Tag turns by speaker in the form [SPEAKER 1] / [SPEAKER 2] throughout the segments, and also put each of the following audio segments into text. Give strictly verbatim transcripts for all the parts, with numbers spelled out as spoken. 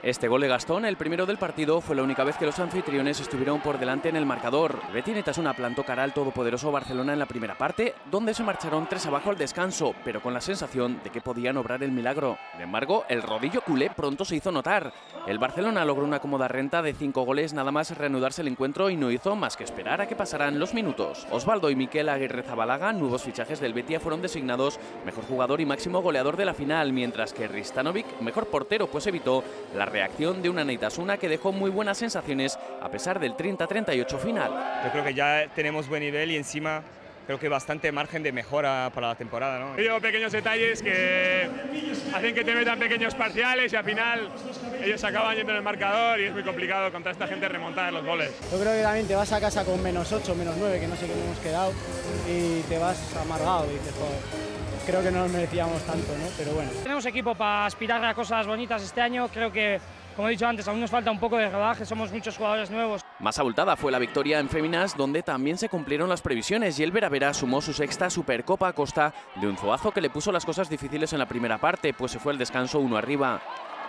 [SPEAKER 1] Este gol de Gastón, el primero del partido, fue la única vez que los anfitriones estuvieron por delante en el marcador. Betty Netasuna plantó cara al todopoderoso Barcelona en la primera parte, donde se marcharon tres abajo al descanso, pero con la sensación de que podían obrar el milagro. Sin embargo, el rodillo culé pronto se hizo notar. El Barcelona logró una cómoda renta de cinco goles nada más reanudarse el encuentro y no hizo más que esperar a que pasaran los minutos. Osvaldo y Miquel Aguirre Zabalaga, nuevos fichajes del Betia, fueron designados mejor jugador y máximo goleador de la final, mientras que Ristanovic, mejor portero, pues evitó la reacción de una Netasuna que dejó muy buenas sensaciones a pesar del treinta a treinta y ocho final.
[SPEAKER 2] Yo creo que ya tenemos buen nivel y encima creo que bastante margen de mejora para la temporada, ¿no?
[SPEAKER 3] Hay pequeños detalles que hacen que te metan pequeños parciales y al final ellos acaban yendo en el marcador y es muy complicado contra esta gente remontar los goles.
[SPEAKER 4] Yo creo que también te vas a casa con menos ocho, menos nueve, que no sé cómo hemos quedado, y te vas amargado y dices, joder, creo que no nos merecíamos tanto, ¿no? Pero bueno.
[SPEAKER 5] Tenemos equipo para aspirar a cosas bonitas este año, creo que, como he dicho antes, aún nos falta un poco de rodaje, somos muchos jugadores nuevos.
[SPEAKER 1] Más abultada fue la victoria en féminas, donde también se cumplieron las previsiones y el Veravera sumó su sexta Supercopa a costa de un Zuazo que le puso las cosas difíciles en la primera parte, pues se fue al descanso uno arriba.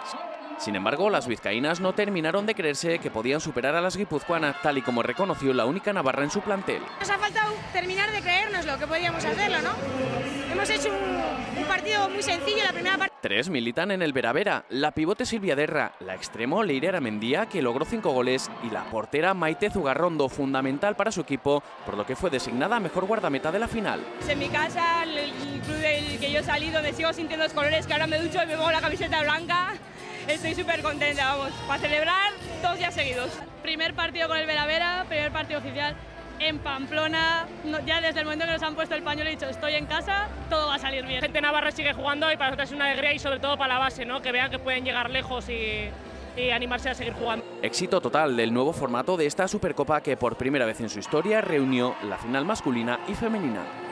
[SPEAKER 1] Sin embargo, las vizcaínas no terminaron de creerse que podían superar a las guipuzcoanas, tal y como reconoció la única navarra en su plantel.
[SPEAKER 6] Nos ha faltado terminar de creernos lo que podíamos hacerlo, ¿no? Hemos hecho un, un partido muy sencillo en la primera parte.
[SPEAKER 1] Tres militan en el Veravera, la pivote Silvia Derra, la extremo Leire Aramendía, que logró cinco goles, y la portera Maite Zugarrondo, fundamental para su equipo, por lo que fue designada mejor guardameta de la final.
[SPEAKER 7] En mi casa, el, el club del que yo he salido, me sigo sintiendo los colores, que ahora me ducho y me pongo la camiseta blanca. Estoy súper contenta, vamos, para celebrar dos días seguidos. Primer partido con el Veravera, primer partido oficial en Pamplona. No, ya desde el momento que nos han puesto el pañuelo he dicho, estoy en casa, todo va a salir bien.
[SPEAKER 5] La gente navarra sigue jugando y para nosotros es una alegría y sobre todo para la base, ¿no? Que vean que pueden llegar lejos y, y animarse a seguir jugando.
[SPEAKER 1] Éxito total del nuevo formato de esta Supercopa que por primera vez en su historia reunió la final masculina y femenina.